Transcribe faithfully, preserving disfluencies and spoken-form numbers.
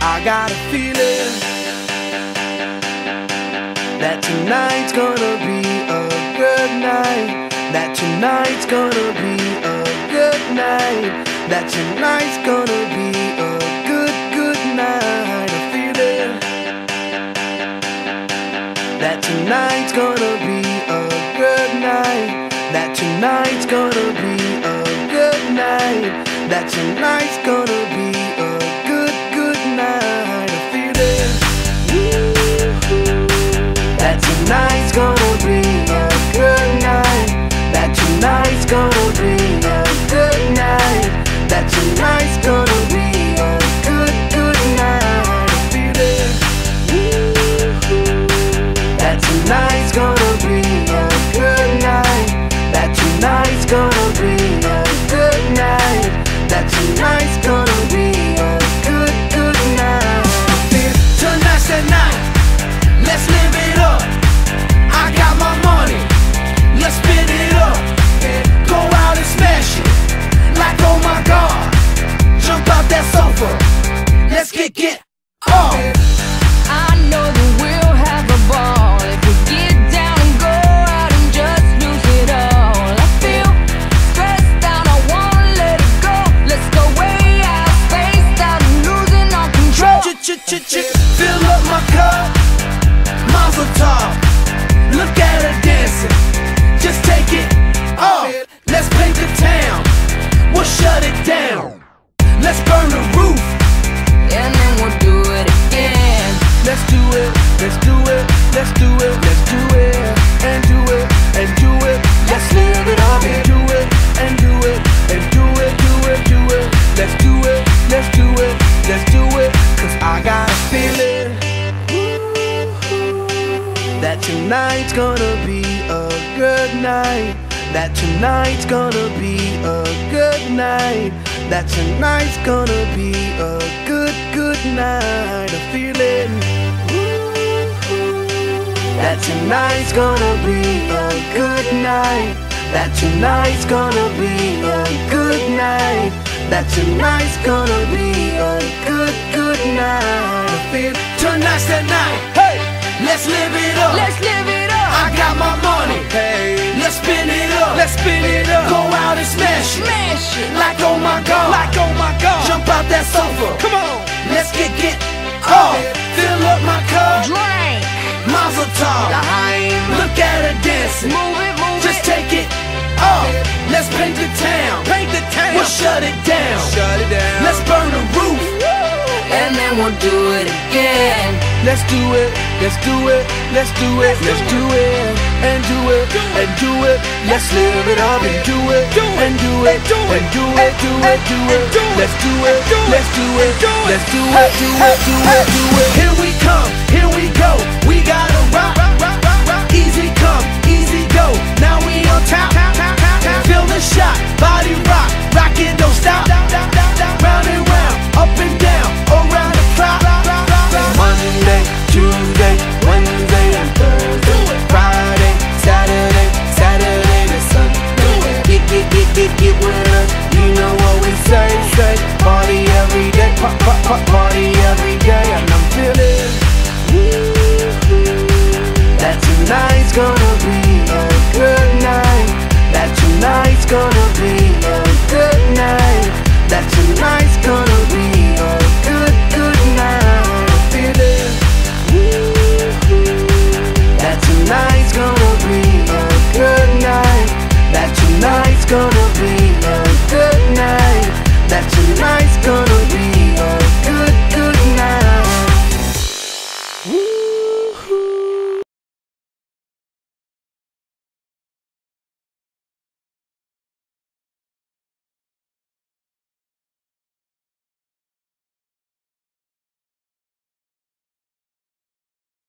I got a feeling that tonight's gonna be a good night. That tonight's gonna be a good night. That tonight's gonna be a good, good night. A feeling that tonight's gonna be a good night. That tonight's gonna be a good night. That tonight's gonna be a good, good night. A feeling that tonight's gonna be a good night. That tonight's gonna be a good night. That tonight's gonna be a good, good night. A feeling that tonight's gonna be a good night. That tonight's gonna be a good night. That tonight's gonna be a good, good night. Tonight's the night, let's live it up. I got my money, let's spin it up. Go out and smash it, like oh my god. Jump out that sofa, let's get get off. I know that we'll have a ball if we get down and go out and just lose it all. I feel stressed out, I wanna let it go. Let's go way out, spaced out and losing all control. Ch-ch-ch-ch, fill up my cup, mazel tov. Look at her dancing, just take it off. Let's paint the town, we'll shut it down. Let's burn the roof, and then we'll do it again. let's do it, let's do it, let's do it, let's do it, and do it, and do it. Let's live it up and do it, and do it, and do it, do it, do it. Let's do it, let's do it, let's do it. Cause I got a feeling that tonight's gonna be a good night. That tonight's gonna be a good night. That tonight's gonna be a good, good night. A feeling that tonight's gonna be a good night. That tonight's gonna be a good night. That tonight's gonna be a good, good night. I feel tonight's the night. Hey, let's live it up. Let's live it up. I got my money. Hey, let's spin it up. Let's spin it up. Go out and smash it. Smash it. Like oh my god. Like oh my god. Jump out that sofa. Come on. Let's get get off. Fill up my cup. Drink. Mazel tov. Daheim. Look at her dancing. Move it, move Just it. take it off. Let's paint the town. Paint the town. We'll shut it down. Shut it down. Let's burn the roof. and then we'll do it again. Let's do it, let's do it, let's do it, let's do it, and do it, and do it. Let's live it up and do it, and do it, and do it, do it, do it. Let's do it, let's do it, let's do it, do it, do it, do it. Here we come, here we go. We gotta rock, easy come, easy go. Now we on top, feel the shot, body rock, rock it, don't stop.